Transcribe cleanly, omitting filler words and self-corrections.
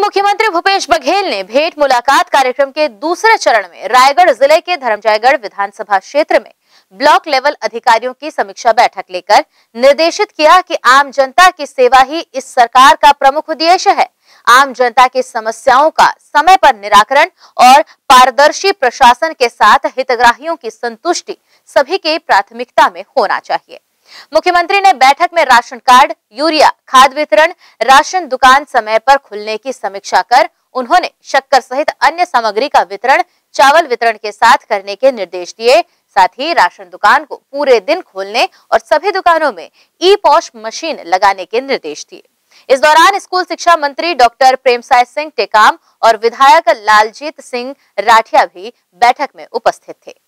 मुख्यमंत्री भूपेश बघेल ने भेंट मुलाकात कार्यक्रम के दूसरे चरण में रायगढ़ जिले के धर्मजयगढ़ विधानसभा क्षेत्र में ब्लॉक लेवल अधिकारियों की समीक्षा बैठक लेकर निर्देशित किया कि आम जनता की सेवा ही इस सरकार का प्रमुख उद्देश्य है। आम जनता की समस्याओं का समय पर निराकरण और पारदर्शी प्रशासन के साथ हितग्राहियों की संतुष्टि सभी की प्राथमिकता में होना चाहिए। मुख्यमंत्री ने बैठक में राशन कार्ड, यूरिया, खाद वितरण, राशन दुकान समय पर खुलने की समीक्षा कर उन्होंने शक्कर सहित अन्य सामग्री का वितरण चावल वितरण के साथ करने के निर्देश दिए। साथ ही राशन दुकान को पूरे दिन खोलने और सभी दुकानों में ई पॉश मशीन लगाने के निर्देश दिए। इस दौरान स्कूल शिक्षा मंत्री डॉक्टर प्रेमसाय सिंह टेकाम और विधायक लालजीत सिंह राठिया भी बैठक में उपस्थित थे।